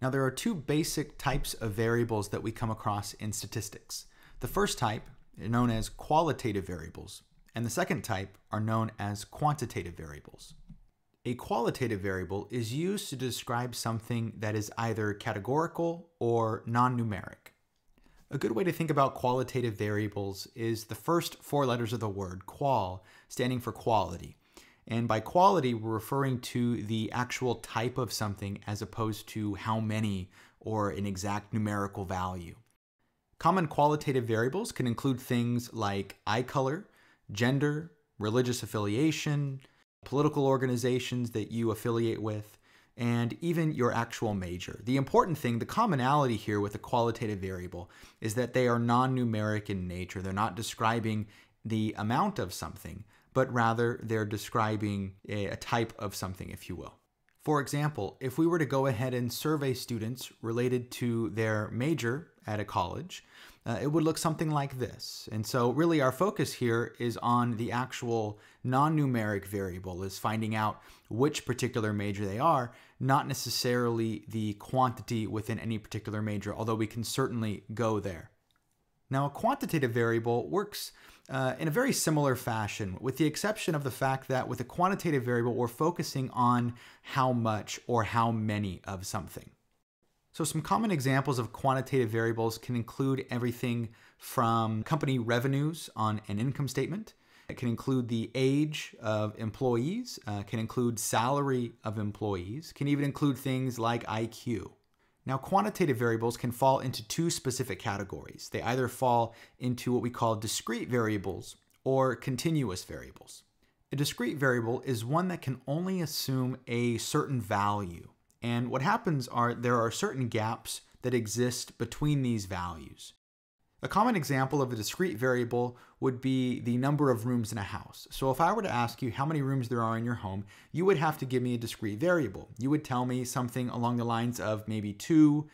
Now, there are two basic types of variables that we come across in statistics. The first type are known as qualitative variables, and the second type are known as quantitative variables. A qualitative variable is used to describe something that is either categorical or non-numeric. A good way to think about qualitative variables is the first four letters of the word, qual, standing for quality. And by quality, we're referring to the actual type of something as opposed to how many or an exact numerical value. Common qualitative variables can include things like eye color, gender, religious affiliation, political organizations that you affiliate with, and even your actual major. The important thing, the commonality here with a qualitative variable is that they are non-numeric in nature. They're not describing the amount of something, but rather they're describing a type of something, if you will. For example, if we were to go ahead and survey students related to their major at a college, it would look something like this. And so really our focus here is on the actual non-numeric variable, is finding out which particular major they are, not necessarily the quantity within any particular major, although we can certainly go there. Now, a quantitative variable works in a very similar fashion, with the exception of the fact that with a quantitative variable, we're focusing on how much or how many of something. So some common examples of quantitative variables can include everything from company revenues on an income statement. It can include the age of employees, can include salary of employees, can even include things like IQ. Now, quantitative variables can fall into two specific categories. They either fall into what we call discrete variables or continuous variables. A discrete variable is one that can only assume a certain value. And what happens are there are certain gaps that exist between these values. A common example of a discrete variable would be the number of rooms in a house. So if I were to ask you how many rooms there are in your home, you would have to give me a discrete variable. You would tell me something along the lines of maybe 2,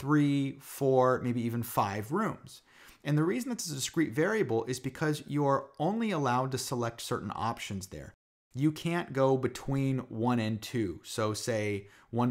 3, 4, maybe even 5 rooms. And the reason it's a discrete variable is because you're only allowed to select certain options there. You can't go between 1 and 2, so say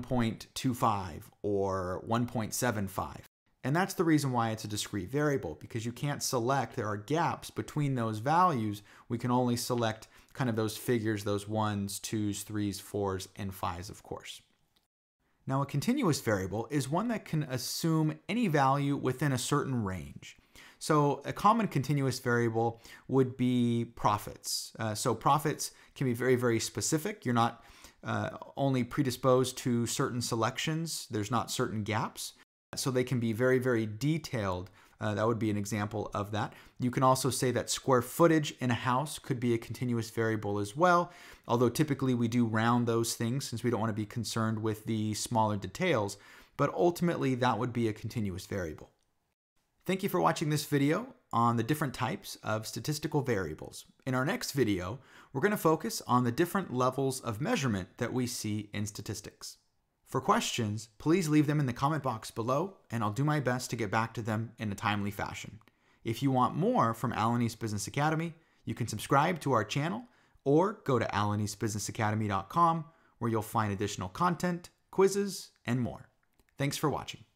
1.25 or 1.75. And that's the reason why it's a discrete variable, because you can't select, there are gaps between those values. We can only select kind of those figures, those 1s, 2s, 3s, 4s, and 5s, of course. Now, a continuous variable is one that can assume any value within a certain range. So a common continuous variable would be profits. So profits can be very, very specific. You're not only predisposed to certain selections. There's not certain gaps. So they can be very, very detailed. That would be an example of that. You can also say that square footage in a house could be a continuous variable as well, although typically we do round those things since we don't want to be concerned with the smaller details, but ultimately that would be a continuous variable. Thank you for watching this video on the different types of statistical variables. In our next video, we're going to focus on the different levels of measurement that we see in statistics. For questions, please leave them in the comment box below, and I'll do my best to get back to them in a timely fashion. If you want more from Alanis Business Academy, you can subscribe to our channel or go to alanisbusinessacademy.com, where you'll find additional content, quizzes, and more. Thanks for watching.